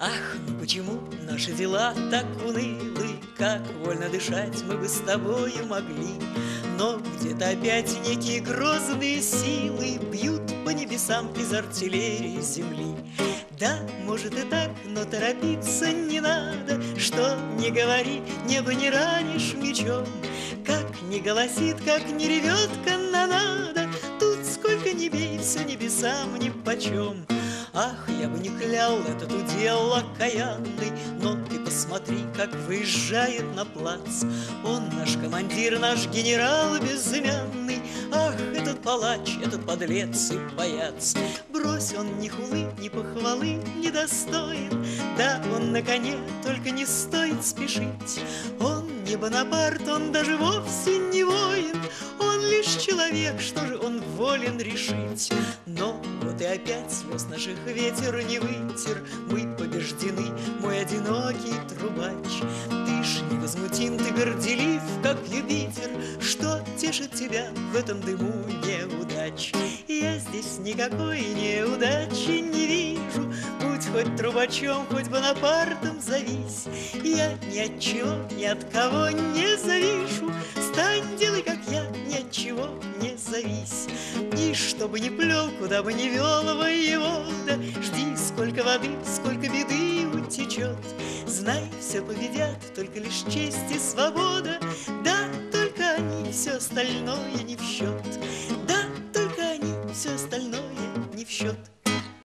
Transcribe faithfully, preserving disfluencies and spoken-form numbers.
Ах, ну почему наши дела так унылы, как вольно дышать мы бы с тобою могли. Но где-то опять некие грозные силы бьют по небесам из артиллерии земли. Да, может и так, но торопиться не надо. Что не говори, небо не ранишь мечом. Как не голосит, как не ревет канонада, тут сколько ни бей, все небесам нипочем. Ах, я бы не клял этот удел окаянный, но ты посмотри, как выезжает на плац. Он наш командир, наш генерал безымянный. Ах, этот палач, этот подлец и паяц. Брось, он ни хулы, ни похвалы не достоин. Да, он на коне, только не стоит спешить. Он не Бонапарт, он даже вовсе не воин. Он лишь человек, что же он волен решить. Но вот и опять слез наших ветер не вытер. Мы побеждены, мой одинокий трубач. Ты ж невозмутим, ты горделив, как Юпитер. Что тешит тебя в этом дыму неудач? Я здесь никакой неудачи не вижу. Будь хоть трубачом, хоть Бонапартом зовись. Я ни от чего, ни от кого не завишу. Стань, делай, как я, ни от чего не завись. И чтобы не плел, куда бы ни вел воевода, жди, сколько воды, сколько беды утечет. Знай, все победят, только лишь честь и свобода. Да, только они, все остальное не в счет. Да, только они, все остальное